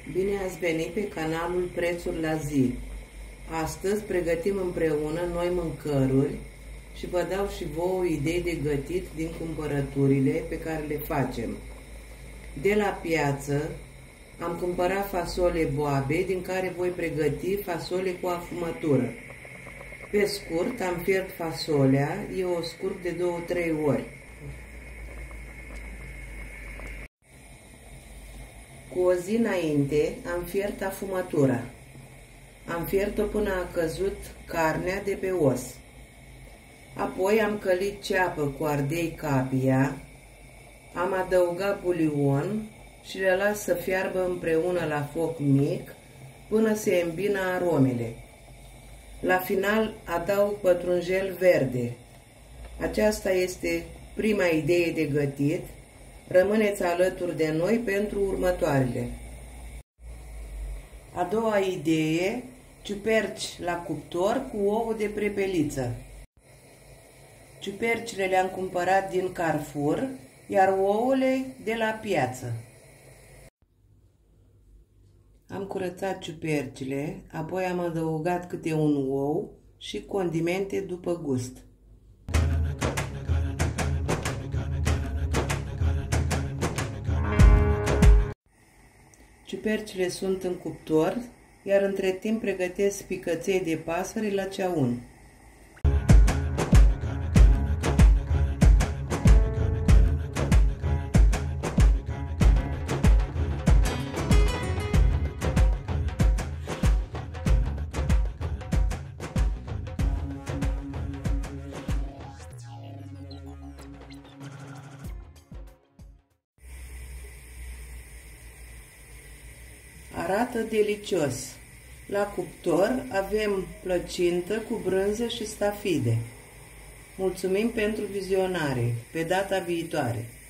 Bine ați venit pe canalul Prețuri la zi. Astăzi pregătim împreună noi mâncăruri și vă dau și vouă idei de gătit din cumpărăturile pe care le facem. De la piață am cumpărat fasole boabe, din care voi pregăti fasole cu afumătură. Pe scurt, am fiert fasolea, eu o scurg de 2-3 ori. Cu o zi înainte am fiert afumătura. Am fiert-o până a căzut carnea de pe os. Apoi am călit ceapă cu ardei capia, am adăugat bulion și le las să fiarbă împreună la foc mic până se îmbină aromele. La final adaug pătrunjel verde. Aceasta este prima idee de gătit. Rămâneți alături de noi pentru următoarele. A doua idee, ciuperci la cuptor cu ouă de prepeliță. Ciupercile le-am cumpărat din Carrefour, iar ouăle de la piață. Am curățat ciupercile, apoi am adăugat câte un ou și condimente după gust. Ciupercile sunt în cuptor, iar între timp pregătesc picăței de pasăre la ceaun. Arată delicios. La cuptor avem plăcintă cu brânză și stafide. Mulțumim pentru vizionare. Pe data viitoare!